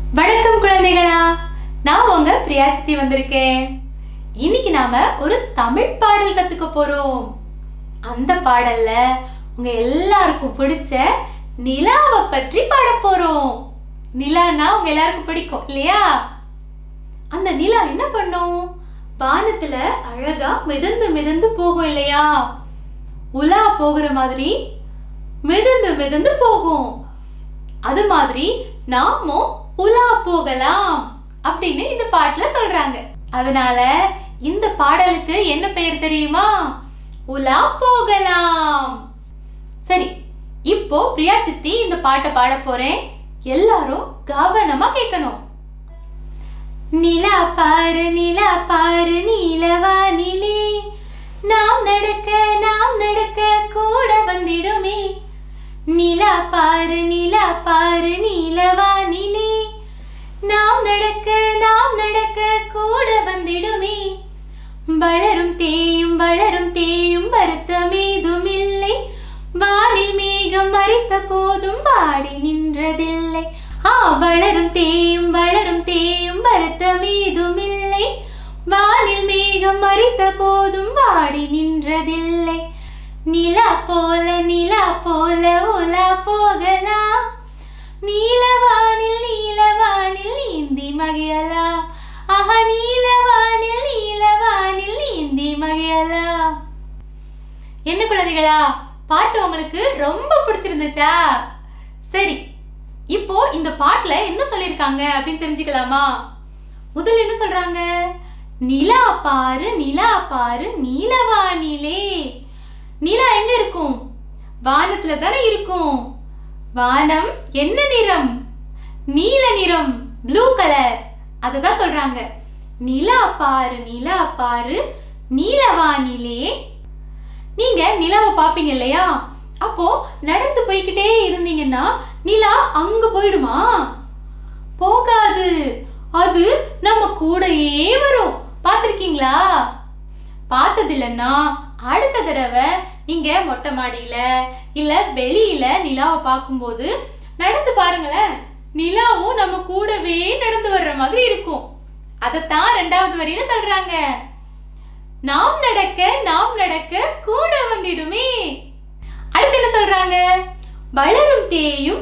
வணக்கம் குழந்தைகளா, நான் உங்க பிரியாசித்தி வந்திருக்கேன். இன்னைக்கு நாம ஒரு தமிழ் பாடல் கத்துக்க போறோம். அந்த பாடல்ல உங்க எல்லாருக்கும் பிடிச்ச நிலாவை பற்றி பாட போறோம். நிலானா உங்க எல்லாருக்கும் பிடிக்கும் இல்லையா? அந்த நிலா என்ன பண்ணும்? வானத்துல அழகா மிதந்து மிதந்து போகும் இல்லையா? உலா போகிற மாதிரி மிதந்து மிதந்து போகும். அது மாதிரி நாமும் உலா போகலாம் அப்படின்னு இந்த பாட்டுல சொல்றாங்க. அதனால இந்த பாடலுக்கு என்ன பெயர் தெரியுமா? உலா போகலாம். சரி, இப்போ பிரியாசித்தி இந்த பாட்டை பாட போறேன். எல்லாரும் கவனமா கேட்கணும். நிலா பாரு நிலா பாரு நீலவானிலே, நாம் நடக்க கூட வந்திடுமே. நிலா பாரு நீலவானிலே, நாம் நடக்க கூட வந்திடுமே. வளரும் தேயும் வருத்தமேதுமில்லை, வானில் மேகம் மறைத்த போதும் வாடி நின்றதில்லை. வளரும் தேயும் வருத்தமேதுமில்லை, வானில் மேகம் மறைத்த போதும் வாடி நின்றதில்லை. நிலா போல உலா போகலாம், நீலவானில் நீந்தி மகிழலாம். நீலவானில் நீந்தி மகிழலாம். என்ன குழந்தைகளா, பாட்டு உங்களுக்கு ரொம்ப பிடிச்சிருந்துச்சா? சரி, இப்போ இந்த பாட்டுல என்ன சொல்லிருக்காங்க அப்படின்னு தெரிஞ்சுக்கலாமா? முதல்ல என்ன சொல்றாங்க? நிலா பாரு நீலவானிலே. நிலா எங்க இருக்கும்? வானத்துல தானே இருக்கும். வானம் என்ன நிறம்? நீல நிறம், ப்ளூ கலர். அததான் சொல்றாங்க. நிலா பாரு நீலவானிலே. நீங்க நிலாவை பாப்பீங்க இல்லையா? அப்போ நடந்து போய்கிட்டே இருந்தீங்கன்னா நிலா அங்க போயிடுமா? போகாது. அது நம்ம கூடயே வரும். பார்த்திருக்கீங்களா? பார்த்தது இல்லைன்னா அடுத்த தடவை நீங்க மொட்டை மாடியில இல்ல வெளியில நிலாவை பார்க்கும்போது நடந்து பாருங்களேன். நிலாவும் நம்ம கூடவே நடந்து வர்ற மாதிரி இருக்கும். அதத்தான் இரண்டாவது வரியில சொல்றாங்க. நாம் நடக்க கூட வந்திடுமே. அடுத்து என்ன சொல்றாங்க? வளரும் தேயும்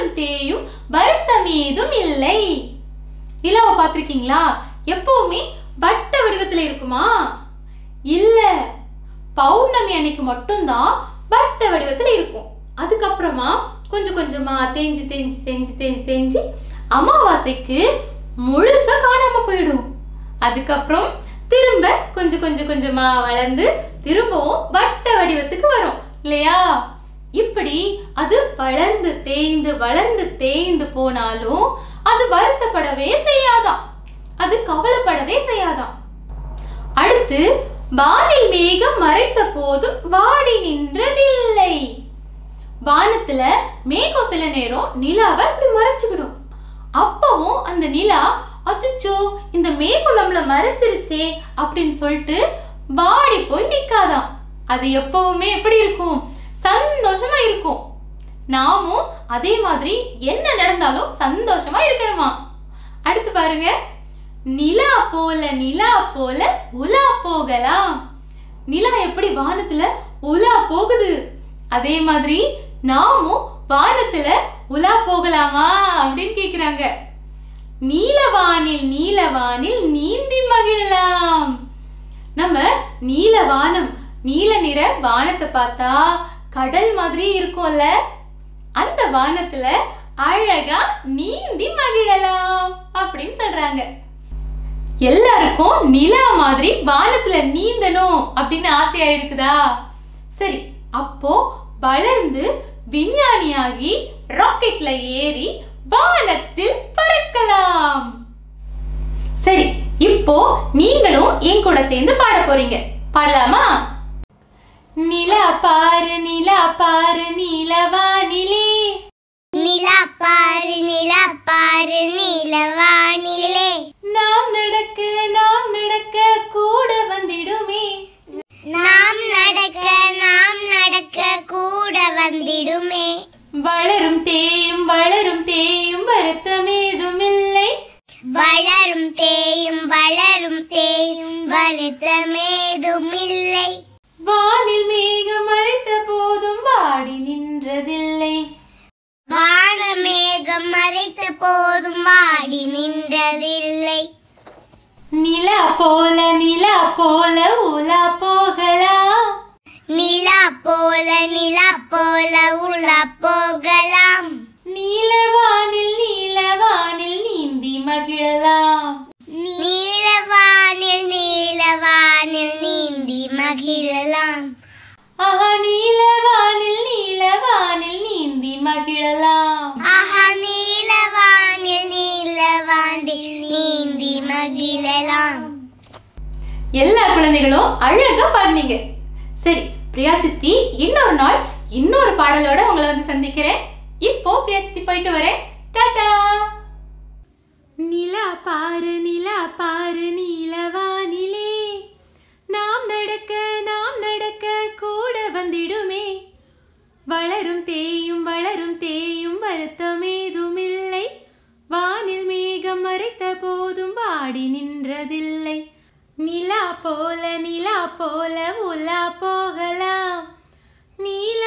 வருத்தமேதும் இல்லை. நிலாவை பார்த்திருக்கீங்களா? எப்பவுமே வட்ட வடிவத்துல இருக்குமா? இல்ல, பௌர்ணமி அன்னைக்கு மட்டும்தான் வட்ட வடிவத்துல இருக்கும். அதுக்கப்புறமா கொஞ்சம் கொஞ்சமா தேஞ்சு அமாவாசைக்கு முழுசா காணாம போயிடும். அதுக்கப்புறம் திரும்ப கொஞ்சமா வளர்ந்து திரும்பவும் வட்ட வடிவத்துக்கு வரும் இல்லையா? இப்படி அது வளர்ந்து தேய்ந்து போனாலும் அது வருத்தப்படவே செய்யாதாம். அது கவலைப்படவே செய்யாதாம். அடுத்து, வானில் மேகம் மறைத்த போதும் வாடி நின்றதில்லை. வானத்துல மேகம் சில நேரம் நிலாவை இப்படி மறைச்சுக்கிடும். அப்பவும் அந்த நிலா அச்சோ இந்த மேகம் நம்மள மறைச்சிருச்சே அப்படின்னு சொல்லிட்டு வாடி போய் நிக்காதாம். அது எப்பவுமே எப்படி இருக்கும்? சந்தோஷமா இருக்கும். நாமும் அதே மாதிரி என்ன நடந்தாலும் சந்தோஷமா இருக்கணுமா? அடுத்து பாருங்க. நிலா போல உலா போகலாம். நிலா எப்படி வானத்துல உலா போகுது, அதே மாதிரி நாமும் வானத்துல உலா போகலாமா அப்படின்னு கேக்குறாங்க. நீலவானில் நீந்தி மகிழலாம். நம்ம நீல நிற வானத்தை பார்த்தா கடல் மாதிரி இருக்கும்ல, அந்த வானத்துல அழகா நீந்தி மகிழலாம் அப்படின்னு சொல்றாங்க. எல்லாருக்கும் நிலா மாதிரி வானத்துல நீந்தணும் அப்படின்னு ஆசையா இருக்குதா? சரி, அப்போ வளர்ந்து விஞ்ஞானியாகி ராக்கெட்ல ஏறி வானத்தில் பறக்கலாம். சரி, இப்போ நீங்களும் என் கூட சேர்ந்து பாட போறீங்க. பாடலாமா? நிலா பாரு நீலவானிலே, நிலா பாரு நீலவானிலே, நாம் நடக்க கூட வந்திடுமே. நாம் நடக்க கூட வந்திடுமே. வளரும் தேயும் வருத்தமேதுமில்லை, வருத்தமேதுமில்லை. வானில் மேகம் மறைத்த போதும் வாடி நின்றதில்லை. வானமேகம் மறைத்த போதும் வாடி நின்றதில்லை. நிலா போல உலா போகலாம். நிலா போல உலா போகலாம். நீலவானில் நீந்தி மகிழலாம். நீலவானில் நீந்தி மகிழலாம். ஆஹா, நீலவானில் நீந்தி மகிழலாம். ஆஹா, நீலவானில் நீந்தி மகிழலாம். எல்லா குழந்தைகளும் அழகா பாடுனீங்க. சரி பிரியா சித்தி, இன்னொரு நாள் இன்னொரு பாடலோட உங்களை வந்து சந்திக்கிறேன். இப்போ பிரியா சித்தி போயிட்டு வரேன். டாடா. நிலா பாரு நீலவானிலே, நாம் நடக்க கூட வந்திடுமே. வளரும் தேயும் வருத்தமேதுமில்லை. வானில் மேகம் மறைத்த போதும் வாடி நின்றதில்லை. நிலா போல உலா போகலாம். நீல